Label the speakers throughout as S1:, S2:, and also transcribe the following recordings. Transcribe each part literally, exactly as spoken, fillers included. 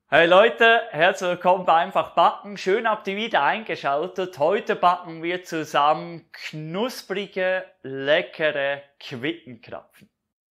S1: Hey Leute, herzlich willkommen bei Einfach Backen. Schön habt ihr wieder eingeschaltet. Heute backen wir zusammen knusprige, leckere Quittenkrapfen.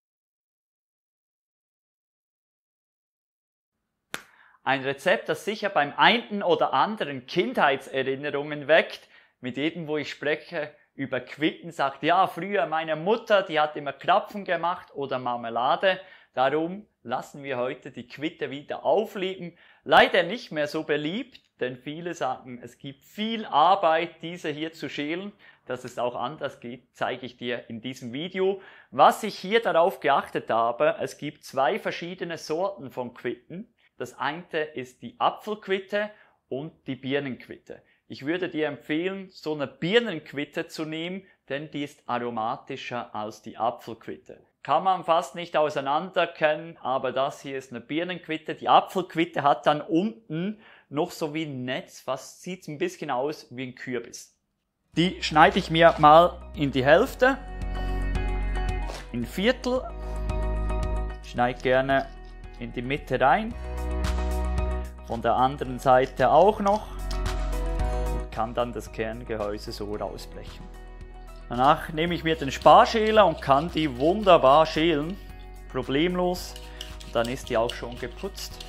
S1: Ein Rezept, das sicher beim einen oder anderen Kindheitserinnerungen weckt. Mit jedem, wo ich spreche über Quitten, sagt, ja, früher meine Mutter, die hat immer Krapfen gemacht oder Marmelade. Darum lassen wir heute die Quitte wieder aufleben. Leider nicht mehr so beliebt, denn viele sagen, es gibt viel Arbeit, diese hier zu schälen. Dass es auch anders geht, zeige ich dir in diesem Video. Was ich hier darauf geachtet habe, es gibt zwei verschiedene Sorten von Quitten. Das eine ist die Apfelquitte und die Birnenquitte. Ich würde dir empfehlen, so eine Birnenquitte zu nehmen, denn die ist aromatischer als die Apfelquitte. Kann man fast nicht auseinanderkennen, aber das hier ist eine Birnenquitte. Die Apfelquitte hat dann unten noch so wie ein Netz, was sieht ein bisschen aus wie ein Kürbis. Die schneide ich mir mal in die Hälfte, in Viertel, schneide gerne in die Mitte rein, von der anderen Seite auch noch und kann dann das Kerngehäuse so rausbrechen. Danach nehme ich mir den Sparschäler und kann die wunderbar schälen, problemlos, und dann ist die auch schon geputzt.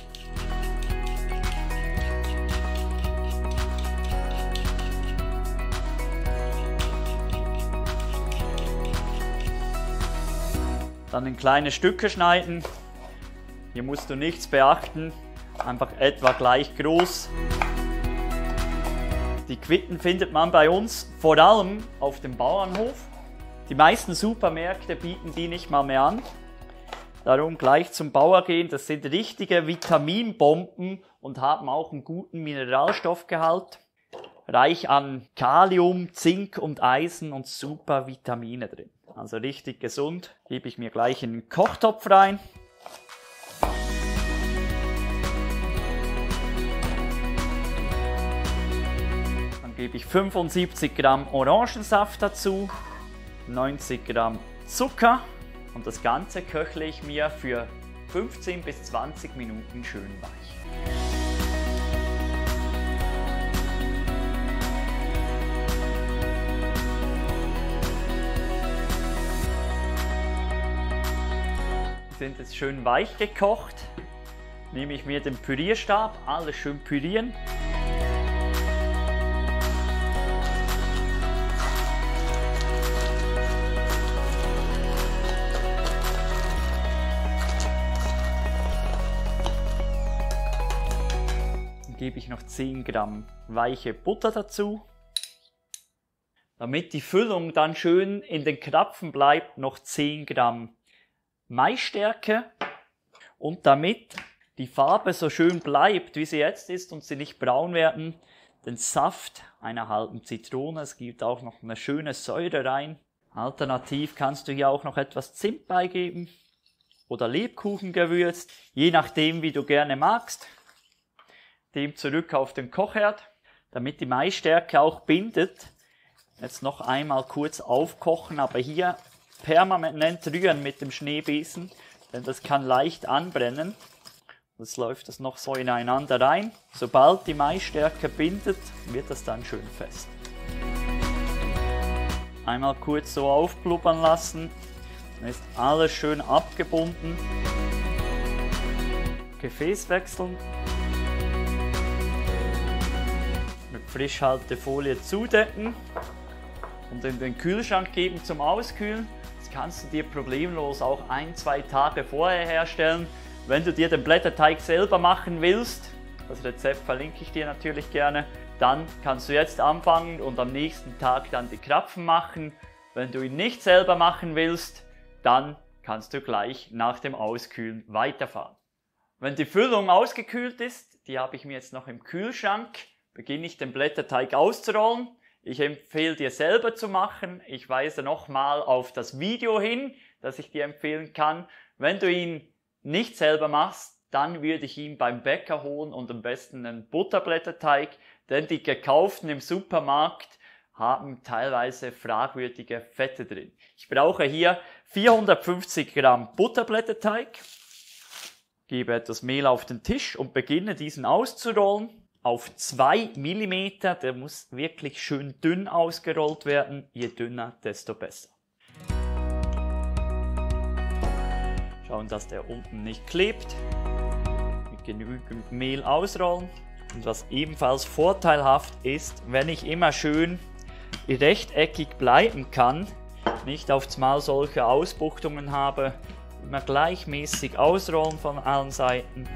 S1: Dann in kleine Stücke schneiden, hier musst du nichts beachten, einfach etwa gleich groß. Die Quitten findet man bei uns vor allem auf dem Bauernhof. Die meisten Supermärkte bieten die nicht mal mehr an. Darum gleich zum Bauer gehen. Das sind richtige Vitaminbomben und haben auch einen guten Mineralstoffgehalt. Reich an Kalium, Zink und Eisen und super Vitamine drin. Also richtig gesund. Gebe ich mir gleich in den Kochtopf rein. Gebe ich fünfundsiebzig Gramm Orangensaft dazu, neunzig Gramm Zucker und das Ganze köchle ich mir für fünfzehn bis zwanzig Minuten schön weich. Die sind jetzt schön weich gekocht. Nehme ich mir den Pürierstab, alles schön pürieren. Gebe ich noch zehn Gramm weiche Butter dazu. Damit die Füllung dann schön in den Krapfen bleibt, noch zehn Gramm Maisstärke. Und damit die Farbe so schön bleibt, wie sie jetzt ist und sie nicht braun werden, den Saft einer halben Zitrone. Es gibt auch noch eine schöne Säure rein. Alternativ kannst du hier auch noch etwas Zimt beigeben oder Lebkuchengewürz, je nachdem wie du gerne magst. Dem zurück auf den Kochherd, damit die Maisstärke auch bindet. Jetzt noch einmal kurz aufkochen, aber hier permanent rühren mit dem Schneebesen, denn das kann leicht anbrennen. Jetzt läuft das noch so ineinander rein. Sobald die Maisstärke bindet, wird das dann schön fest. Einmal kurz so aufblubbern lassen, dann ist alles schön abgebunden. Gefäß wechseln. Mit Frischhaltefolie zudecken und in den Kühlschrank geben zum Auskühlen. Das kannst du dir problemlos auch ein, zwei Tage vorher herstellen. Wenn du dir den Blätterteig selber machen willst, das Rezept verlinke ich dir natürlich gerne, dann kannst du jetzt anfangen und am nächsten Tag dann die Krapfen machen. Wenn du ihn nicht selber machen willst, dann kannst du gleich nach dem Auskühlen weiterfahren. Wenn die Füllung ausgekühlt ist, die habe ich mir jetzt noch im Kühlschrank, beginne ich den Blätterteig auszurollen. Ich empfehle dir selber zu machen. Ich weise nochmal auf das Video hin, das ich dir empfehlen kann. Wenn du ihn nicht selber machst, dann würde ich ihn beim Bäcker holen und am besten einen Butterblätterteig, denn die gekauften im Supermarkt haben teilweise fragwürdige Fette drin. Ich brauche hier vierhundertfünfzig Gramm Butterblätterteig. Gebe etwas Mehl auf den Tisch und beginne diesen auszurollen. Auf zwei Millimeter, der muss wirklich schön dünn ausgerollt werden. Je dünner, desto besser. Schauen, dass der unten nicht klebt. Mit genügend Mehl ausrollen. Und was ebenfalls vorteilhaft ist, wenn ich immer schön rechteckig bleiben kann, nicht aufs Mal solche Ausbuchtungen habe, immer gleichmäßig ausrollen von allen Seiten.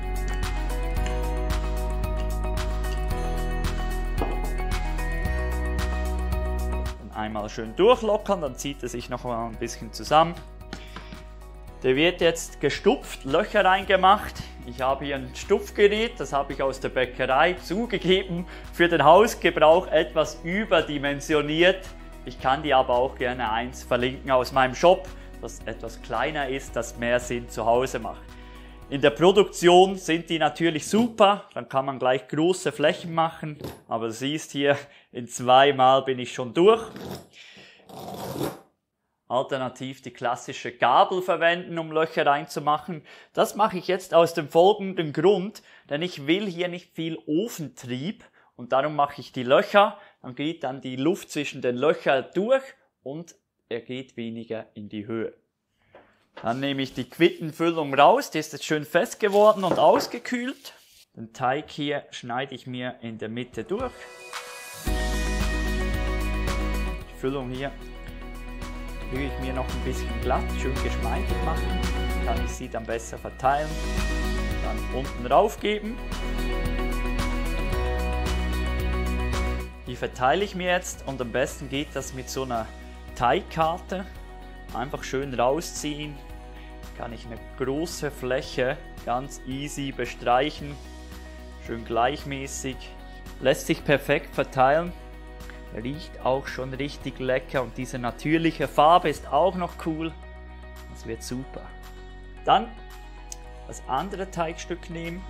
S1: Und einmal schön durchlockern, dann zieht er sich noch mal ein bisschen zusammen. Der wird jetzt gestupft, Löcher reingemacht. Ich habe hier ein Stupfgerät, das habe ich aus der Bäckerei, zugegeben, für den Hausgebrauch etwas überdimensioniert. Ich kann dir aber auch gerne eins verlinken aus meinem Shop, das etwas kleiner ist, das mehr Sinn zu Hause macht. In der Produktion sind die natürlich super, dann kann man gleich große Flächen machen, aber du siehst hier, in zweimal bin ich schon durch. Alternativ die klassische Gabel verwenden, um Löcher reinzumachen. Das mache ich jetzt aus dem folgenden Grund, denn ich will hier nicht viel Ofentrieb und darum mache ich die Löcher, dann geht dann die Luft zwischen den Löchern durch und er geht weniger in die Höhe. Dann nehme ich die Quittenfüllung raus, die ist jetzt schön fest geworden und ausgekühlt. Den Teig hier schneide ich mir in der Mitte durch. Die Füllung hier will ich mir noch ein bisschen glatt, schön geschmeidig machen, kann ich sie dann besser verteilen, dann unten rauf geben. Die verteile ich mir jetzt und am besten geht das mit so einer Teigkarte, einfach schön rausziehen, kann ich eine große Fläche ganz easy bestreichen, schön gleichmäßig, lässt sich perfekt verteilen. Riecht auch schon richtig lecker und diese natürliche Farbe ist auch noch cool. Das wird super. Dann das andere Teigstück nehmen,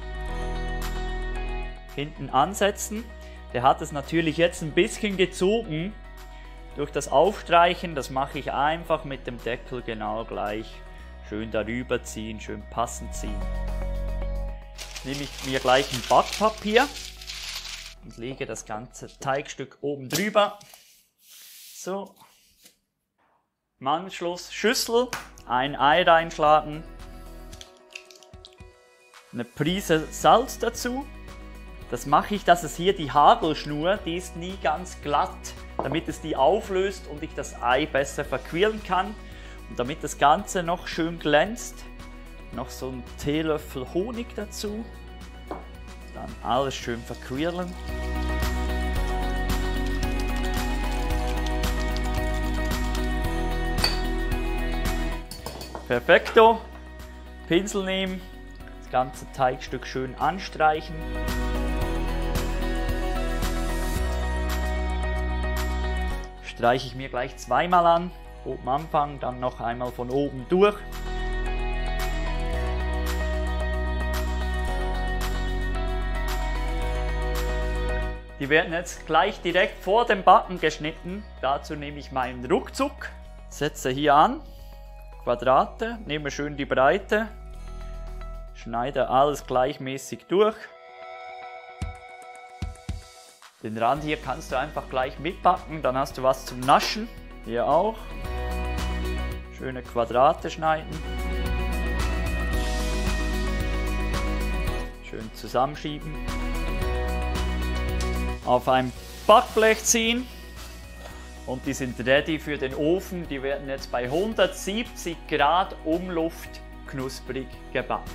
S1: hinten ansetzen. Der hat es natürlich jetzt ein bisschen gezogen durch das Aufstreichen. Das mache ich einfach mit dem Deckel genau gleich. Schön darüber ziehen, schön passend ziehen. Nehme ich mir gleich ein Backpapier und lege das ganze Teigstück oben drüber. So. Im Anschluss Schüssel, ein Ei reinschlagen, eine Prise Salz dazu. Das mache ich, dass es hier die Hagelschnur, die ist nie ganz glatt, damit es die auflöst und ich das Ei besser verquirlen kann. Und damit das Ganze noch schön glänzt, noch so ein Teelöffel Honig dazu. Dann alles schön verquirlen. Perfekto. Pinsel nehmen, das ganze Teigstück schön anstreichen. Streiche ich mir gleich zweimal an. Oben anfangen, dann noch einmal von oben durch. Die werden jetzt gleich direkt vor dem Backen geschnitten. Dazu nehme ich meinen Ruckzuck, setze hier an, Quadrate, nehme schön die Breite, schneide alles gleichmäßig durch. Den Rand hier kannst du einfach gleich mitbacken, dann hast du was zum Naschen. Hier auch. Schöne Quadrate schneiden. Schön zusammenschieben. Auf ein Backblech ziehen und die sind ready für den Ofen. Die werden jetzt bei hundertsiebzig Grad Umluft knusprig gebacken.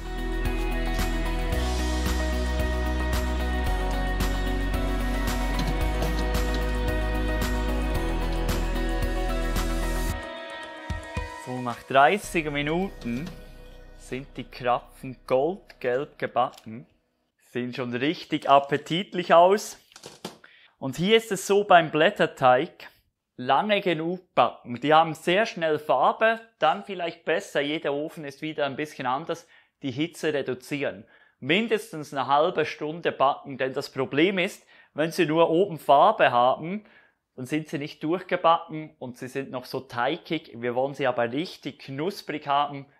S1: So, nach dreißig Minuten sind die Krapfen goldgelb gebacken. Sehen schon richtig appetitlich aus. Und hier ist es so beim Blätterteig, lange genug backen. Die haben sehr schnell Farbe, dann vielleicht besser, jeder Ofen ist wieder ein bisschen anders, die Hitze reduzieren. Mindestens eine halbe Stunde backen, denn das Problem ist, wenn sie nur oben Farbe haben, dann sind sie nicht durchgebacken und sie sind noch so teigig. Wir wollen sie aber richtig knusprig haben,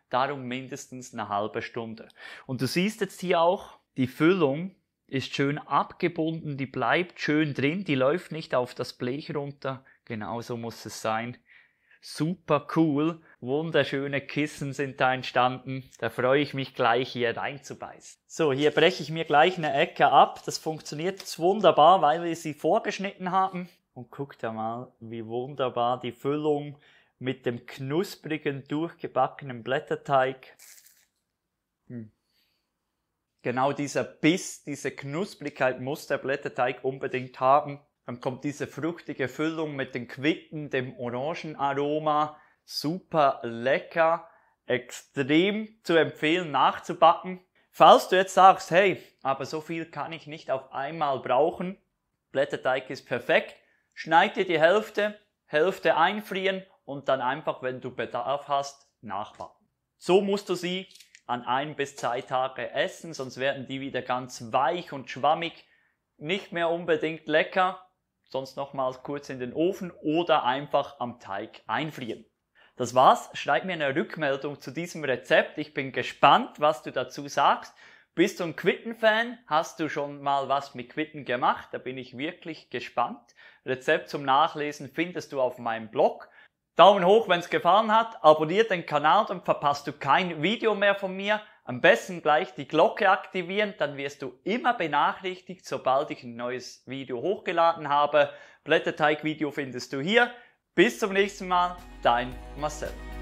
S1: darum mindestens eine halbe Stunde. Und du siehst jetzt hier auch, die Füllung ist schön abgebunden, die bleibt schön drin, die läuft nicht auf das Blech runter. Genauso muss es sein. Super cool, wunderschöne Kissen sind da entstanden. Da freue ich mich gleich hier reinzubeißen. So, hier breche ich mir gleich eine Ecke ab. Das funktioniert jetzt wunderbar, weil wir sie vorgeschnitten haben. Und guckt da mal, wie wunderbar die Füllung mit dem knusprigen, durchgebackenen Blätterteig. Hm. Genau dieser Biss, diese Knusprigkeit muss der Blätterteig unbedingt haben. Dann kommt diese fruchtige Füllung mit den Quitten, dem Orangenaroma. Super lecker, extrem zu empfehlen nachzubacken. Falls du jetzt sagst, hey, aber so viel kann ich nicht auf einmal brauchen, Blätterteig ist perfekt, schneid dir die Hälfte, Hälfte einfrieren und dann einfach, wenn du Bedarf hast, nachbacken. So musst du sie an ein bis zwei Tage essen, sonst werden die wieder ganz weich und schwammig, nicht mehr unbedingt lecker. Sonst nochmals kurz in den Ofen oder einfach am Teig einfrieren. Das war's. Schreib mir eine Rückmeldung zu diesem Rezept. Ich bin gespannt, was du dazu sagst. Bist du ein Quitten-Fan? Hast du schon mal was mit Quitten gemacht? Da bin ich wirklich gespannt. Rezept zum Nachlesen findest du auf meinem Blog. Daumen hoch, wenn es gefallen hat. Abonniere den Kanal, dann verpasst du kein Video mehr von mir. Am besten gleich die Glocke aktivieren, dann wirst du immer benachrichtigt, sobald ich ein neues Video hochgeladen habe. Blätterteig-Video findest du hier. Bis zum nächsten Mal, dein Marcel.